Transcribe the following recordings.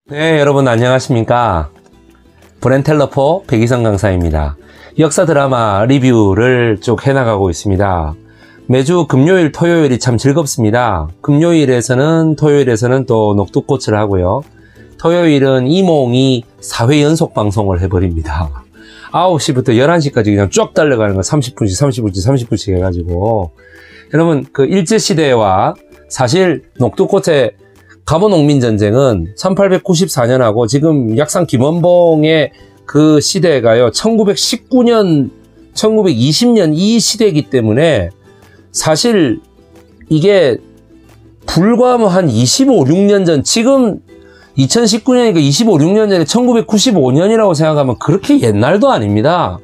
네, 여러분 안녕하십니까. 브렌텔러4 백이성 강사입니다. 역사 드라마 리뷰를 쭉 해나가고 있습니다. 매주 금요일, 토요일이 참 즐겁습니다. 금요일에서는, 토요일에서는 또 녹두꽃을 하고요. 토요일은 이몽이 4회 연속 방송을 해버립니다. 9시부터 11시까지 그냥 쭉 달려가는 거 30분씩 해가지고. 여러분, 그 일제시대와 사실 녹두꽃의 갑오농민전쟁은 1894년하고 지금 약산 김원봉의 그 시대가요, 1919년, 1920년 이 시대이기 때문에 사실 이게 불과 뭐 한 25, 6년 전, 지금 2019년이니까 25, 6년 전에 1995년이라고 생각하면 그렇게 옛날도 아닙니다.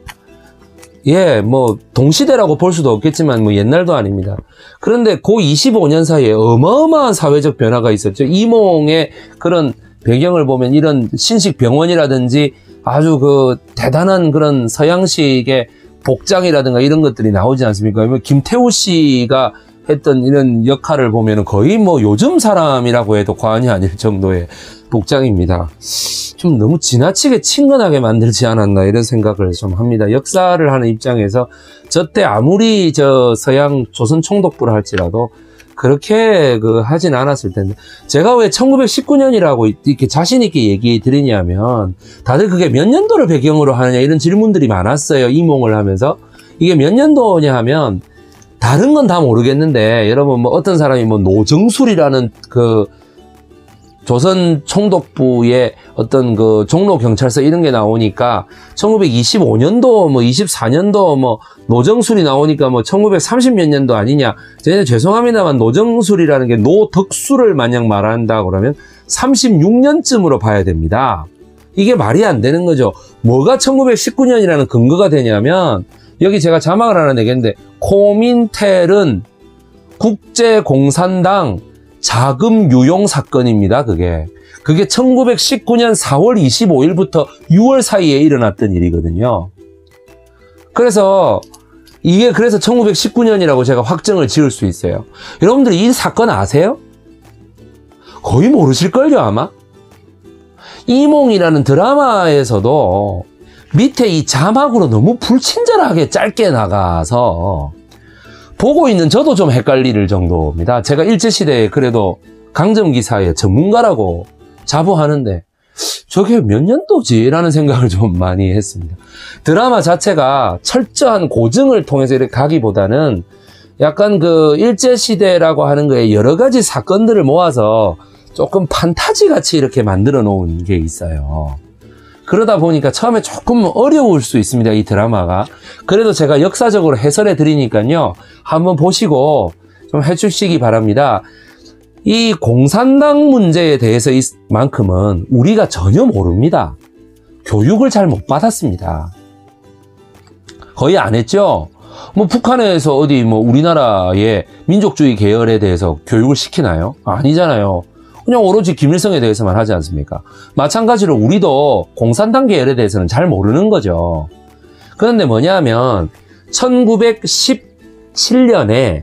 예, 뭐 동시대라고 볼 수도 없겠지만 뭐 옛날도 아닙니다. 그런데 그 25년 사이에 어마어마한 사회적 변화가 있었죠. 이몽의 그런 배경을 보면 이런 신식병원이라든지 아주 그 대단한 그런 서양식의 복장이라든가 이런 것들이 나오지 않습니까? 김태우 씨가 했던 이런 역할을 보면 거의 뭐 요즘 사람이라고 해도 과언이 아닐 정도의 복장입니다. 좀 너무 지나치게 친근하게 만들지 않았나 이런 생각을 좀 합니다. 역사를 하는 입장에서 저때 아무리 저 서양 조선 총독부를 할지라도 그렇게 하진 않았을 텐데, 제가 왜 1919년이라고 이렇게 자신 있게 얘기 드리냐면, 다들 그게 몇 년도를 배경으로 하느냐 이런 질문들이 많았어요. 이몽을 하면서. 이게 몇 년도냐 하면 다른 건 다 모르겠는데, 여러분 뭐 어떤 사람이 뭐 노정술이라는 그 조선 총독부의 어떤 그 종로경찰서 이런 게 나오니까 1925년도 뭐 24년도 뭐 노정술이 나오니까 뭐 1930 몇 년도 아니냐. 저는 죄송합니다만 노정술이라는 게 노덕술을 마냥 말한다 그러면 36년쯤으로 봐야 됩니다. 이게 말이 안 되는 거죠. 뭐가 1919년이라는 근거가 되냐면, 여기 제가 자막을 하나 내겠는데, 코민텔은 국제공산당 자금 유용 사건입니다. 그게 1919년 4월 25일부터 6월 사이에 일어났던 일이거든요. 그래서 이게 그래서 1919년이라고 제가 확정을 지을 수 있어요. 여러분들 이 사건 아세요? 거의 모르실걸요, 아마? 이몽이라는 드라마에서도 밑에 이 자막으로 너무 불친절하게 짧게 나가서 보고 있는 저도 좀 헷갈릴 정도입니다. 제가 일제시대에 그래도 강점기사의 전문가라고 자부하는데 저게 몇 년도지? 라는 생각을 좀 많이 했습니다. 드라마 자체가 철저한 고증을 통해서 이렇게 가기보다는 약간 그 일제시대라고 하는 거에 여러 가지 사건들을 모아서 조금 판타지 같이 이렇게 만들어 놓은 게 있어요. 그러다 보니까 처음에 조금 어려울 수 있습니다, 이 드라마가. 그래도 제가 역사적으로 해설해 드리니까요, 한번 보시고 좀 해주시기 바랍니다. 이 공산당 문제에 대해서 만큼은 우리가 전혀 모릅니다. 교육을 잘 못 받았습니다. 거의 안 했죠? 뭐 북한에서 어디 뭐 우리나라의 민족주의 계열에 대해서 교육을 시키나요? 아니잖아요. 그냥 오로지 김일성에 대해서만 하지 않습니까? 마찬가지로 우리도 공산당 계열에 대해서는 잘 모르는 거죠. 그런데 뭐냐 하면 1917년에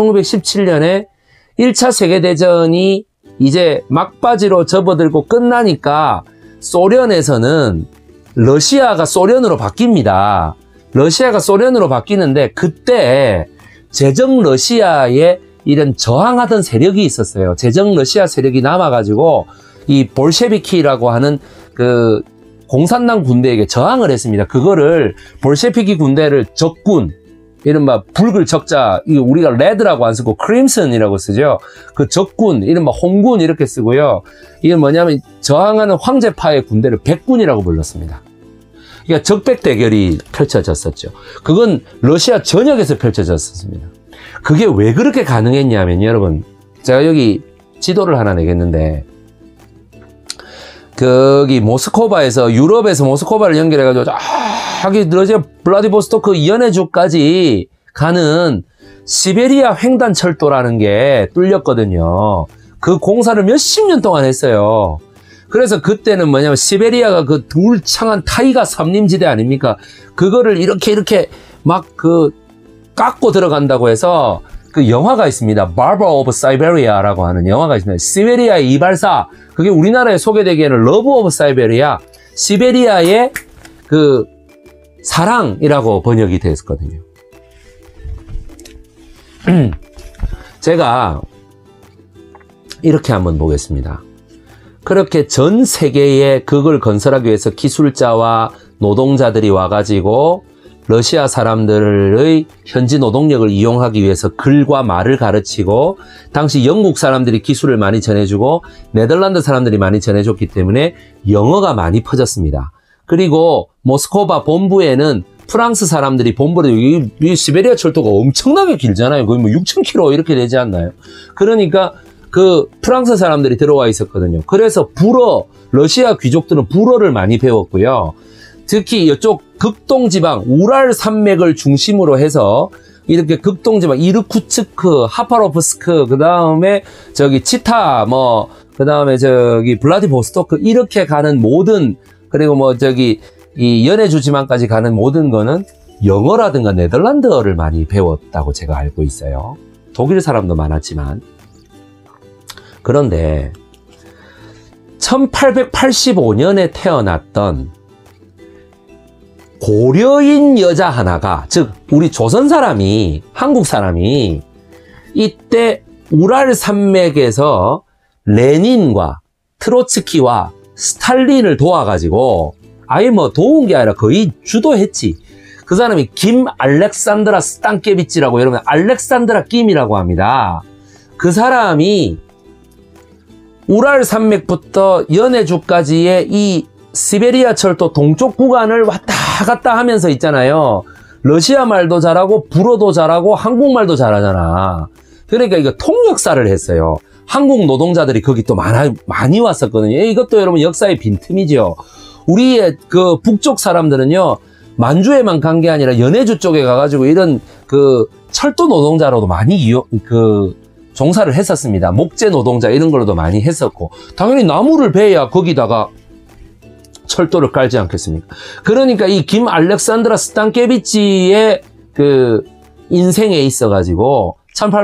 1차 세계대전이 이제 막바지로 접어들고 끝나니까 소련에서는 러시아가 소련으로 바뀝니다. 러시아가 소련으로 바뀌는데 그때 제정 러시아의 이런 저항하던 세력이 있었어요. 제정 러시아 세력이 남아가지고 이 볼셰비키라고 하는 그 공산당 군대에게 저항을 했습니다. 그거를 볼셰비키 군대를 적군, 이른바 붉을 적자, 우리가 레드라고 안 쓰고 크림슨이라고 쓰죠. 그 적군, 이른바 홍군 이렇게 쓰고요. 이게 뭐냐면 저항하는 황제파의 군대를 백군이라고 불렀습니다. 그러니까 적백 대결이 펼쳐졌었죠. 그건 러시아 전역에서 펼쳐졌었습니다. 그게 왜 그렇게 가능했냐면, 여러분, 제가 여기 지도를 하나 내겠는데, 거기 모스크바에서, 유럽에서 모스크바를 연결해가지고 저기 러시아 블라디보스토크 이연해주까지 가는 시베리아 횡단철도라는 게 뚫렸거든요. 그 공사를 몇십 년 동안 했어요. 그래서 그때는 뭐냐면 시베리아가 그 울창한 타이가 삼림지대 아닙니까? 그거를 이렇게 막 깎고 들어간다고 해서 그 영화가 있습니다. Barber of Siberia라고 하는 영화가 있습니다. 시베리아의 이발사. 그게 우리나라에 소개되기에는 Love of Siberia, 시베리아의 그 사랑이라고 번역이 됐거든요. 제가 이렇게 한번 보겠습니다. 그렇게 전 세계에 그걸 건설하기 위해서 기술자와 노동자들이 와가지고 러시아 사람들의 현지 노동력을 이용하기 위해서 글과 말을 가르치고, 당시 영국 사람들이 기술을 많이 전해주고 네덜란드 사람들이 많이 전해줬기 때문에 영어가 많이 퍼졌습니다. 그리고 모스크바 본부에는 프랑스 사람들이 본부로, 이 시베리아 철도가 엄청나게 길잖아요. 거의 뭐 6,000km 이렇게 되지 않나요? 그러니까 그 프랑스 사람들이 들어와 있었거든요. 그래서 불어, 러시아 귀족들은 불어를 많이 배웠고요. 특히 이쪽 극동지방, 우랄 산맥을 중심으로 해서 이렇게 극동지방, 이르쿠츠크, 하파로프스크, 그 다음에 저기 치타, 뭐, 그 다음에 저기 블라디보스토크, 이렇게 가는 모든, 그리고 뭐 저기 이 연해주 지방까지 가는 모든 거는 영어라든가 네덜란드어를 많이 배웠다고 제가 알고 있어요. 독일 사람도 많았지만. 그런데 1885년에 태어났던 고려인 여자 하나가, 즉 우리 조선 사람이, 한국 사람이 이때 우랄 산맥에서 레닌과 트로츠키와 스탈린을 도와가지고, 아예 뭐 도운 게 아니라 거의 주도했지. 그 사람이 김 알렉산드라 스탄케비치라고, 여러분 알렉산드라 김이라고 합니다. 그 사람이 우랄 산맥부터 연해주까지의 이 시베리아 철도 동쪽 구간을 왔다 갔다 하면서 있잖아요. 러시아 말도 잘하고 불어도 잘하고 한국말도 잘하잖아. 그러니까 이거 통역사를 했어요. 한국 노동자들이 거기 또 많이 왔었거든요. 이것도 여러분 역사의 빈틈이죠. 우리의 그 북쪽 사람들은요, 만주에만 간 게 아니라 연해주 쪽에 가가지고 이런 그 철도 노동자로도 많이 종사를 했었습니다. 목재 노동자 이런 걸로도 많이 했었고, 당연히 나무를 베야 거기다가 철도를 깔지 않겠습니까? 그러니까 이 김 알렉산드라 스탄케비치의 그 인생에 있어가지고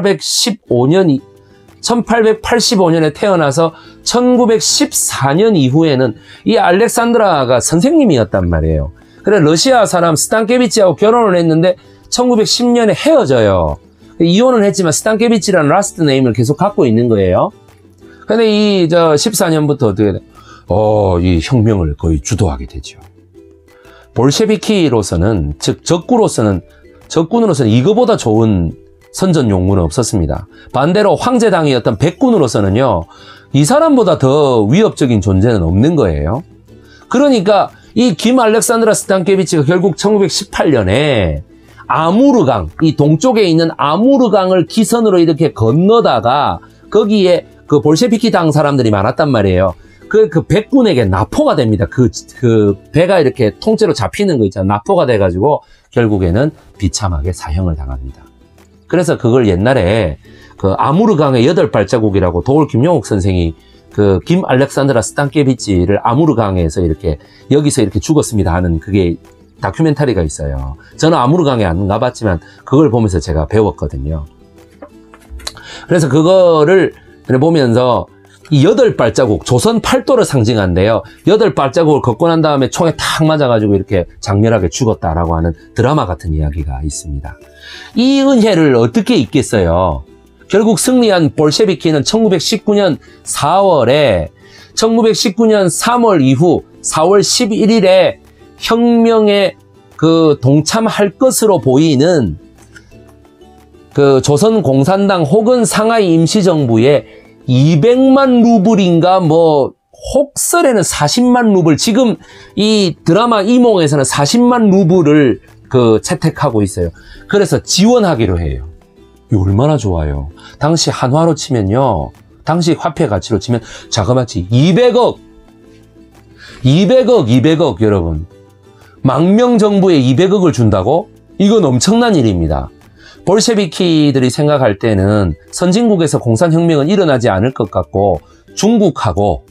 1885년에 태어나서 1914년 이후에는 이 알렉산드라가 선생님이었단 말이에요. 그래 러시아 사람 스탄케비치하고 결혼을 했는데 1910년에 헤어져요. 이혼은 했지만 스탄케비치라는 라스트 네임을 계속 갖고 있는 거예요. 근데 이 14년부터 어떻게 돼? 이 혁명을 거의 주도하게 되죠. 볼셰비키로서는, 즉 적군으로서는 이거보다 좋은 선전 용무는 없었습니다. 반대로 황제당이었던 백군으로서는요, 이 사람보다 더 위협적인 존재는 없는 거예요. 그러니까 이 김 알렉산드라 스탄케비치가 결국 1918년에 아무르강, 이 동쪽에 있는 아무르강을 기선으로 이렇게 건너다가 거기에 그 볼셰비키 당 사람들이 많았단 말이에요. 그 백군에게 납포가 됩니다. 그 배가 이렇게 통째로 잡히는 거 있잖아요. 납포가 돼가지고 결국에는 비참하게 사형을 당합니다. 그래서 그걸 옛날에 그 아무르강의 8발자국이라고 도올 김용옥 선생이 그 김 알렉산드라 스탄케비치를 아무르강에서 여기서 이렇게 죽었습니다 하는 그게 다큐멘터리가 있어요. 저는 아무르강에 안 가봤지만 그걸 보면서 제가 배웠거든요. 그래서 그거를 보면서 이 8발자국, 조선 팔도를 상징한데요. 8발자국을 걷고 난 다음에 총에 탁 맞아가지고 이렇게 장렬하게 죽었다라고 하는 드라마 같은 이야기가 있습니다. 이 은혜를 어떻게 잊겠어요? 결국 승리한 볼셰비키는 1919년 4월 3월 이후 4월 11일에 혁명에 동참할 것으로 보이는 그 조선 공산당 혹은 상하이 임시정부의 200만 루블인가 혹설에는 40만 루블, 지금 이 드라마 이몽에서는 40만 루블을 채택하고 있어요. 그래서 지원하기로 해요. 이 얼마나 좋아요. 당시 한화로 치면요, 당시 화폐 가치로 치면 자그마치 200억 여러분. 망명 정부에 200억을 준다고? 이건 엄청난 일입니다. 볼셰비키들이 생각할 때는 선진국에서 공산혁명은 일어나지 않을 것 같고 중국하고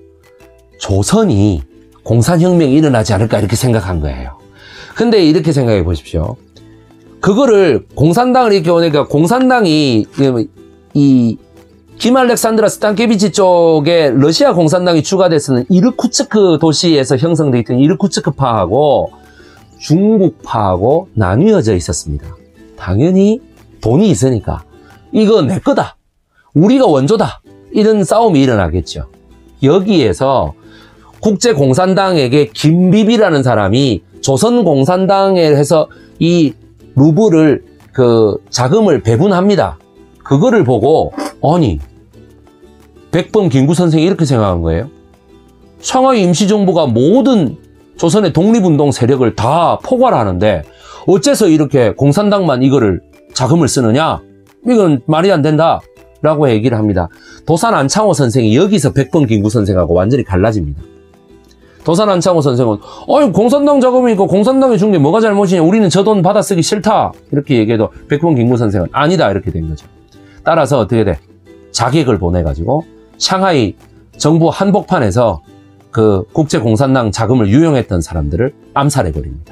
조선이 공산혁명이 일어나지 않을까 이렇게 생각한 거예요. 근데 이렇게 생각해 보십시오. 그거를 공산당을 이렇게 오니까 공산당이 이 김알렉산드라 스탄케비치 쪽에 러시아 공산당이 추가돼서는 이르쿠츠크 도시에서 형성되어 있던 이르쿠츠크파하고 중국파하고 나뉘어져 있었습니다. 당연히 돈이 있으니까 이거 내 거다, 우리가 원조다, 이런 싸움이 일어나겠죠. 여기에서 국제공산당에게 김비비라는 사람이 조선공산당에 해서 이 루블을 자금을 배분합니다. 그거를 보고 아니 백범 김구 선생이 이렇게 생각한 거예요. 상하이 임시정부가 모든 조선의 독립운동 세력을 다 포괄하는데 어째서 이렇게 공산당만 이거를 자금을 쓰느냐? 이건 말이 안 된다 라고 얘기를 합니다. 도산 안창호 선생이 여기서 백범 김구 선생하고 완전히 갈라집니다. 도산 안창호 선생은 공산당 자금이니까 공산당이 준 게 뭐가 잘못이냐, 우리는 저 돈 받아 쓰기 싫다 이렇게 얘기해도 백범 김구 선생은 아니다 이렇게 된 거죠. 따라서 어떻게 돼? 자객을 보내가지고 상하이 정부 한복판에서 그 국제공산당 자금을 유용했던 사람들을 암살해버립니다.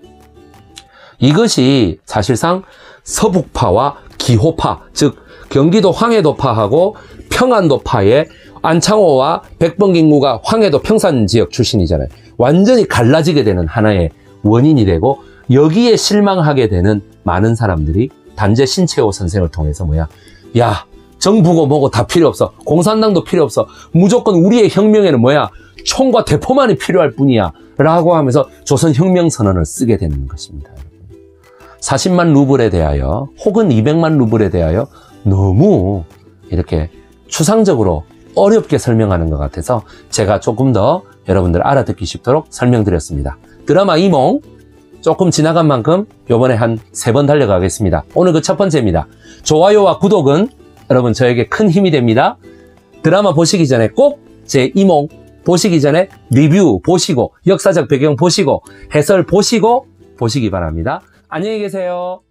이것이 사실상 서북파와 기호파, 즉 경기도 황해도파하고 평안도파의 안창호와 백범 김구가 황해도 평산 지역 출신이잖아요. 완전히 갈라지게 되는 하나의 원인이 되고, 여기에 실망하게 되는 많은 사람들이 단재 신채호 선생을 통해서 야, 정부고 뭐고 다 필요 없어, 공산당도 필요 없어, 무조건 우리의 혁명에는 총과 대포만이 필요할 뿐이야 라고 하면서 조선혁명선언을 쓰게 되는 것입니다. 40만 루블에 대하여 혹은 200만 루블에 대하여 너무 이렇게 추상적으로 어렵게 설명하는 것 같아서 제가 조금 더 여러분들 알아듣기 쉽도록 설명드렸습니다. 드라마 이몽 조금 지나간 만큼 요번에 한 3번 달려가겠습니다. 오늘 그 첫 번째입니다. 좋아요와 구독은 여러분 저에게 큰 힘이 됩니다. 드라마 보시기 전에 꼭 제 이몽 보시기 전에 리뷰 보시고 역사적 배경 보시고 해설 보시고 보시기 바랍니다. 안녕히 계세요.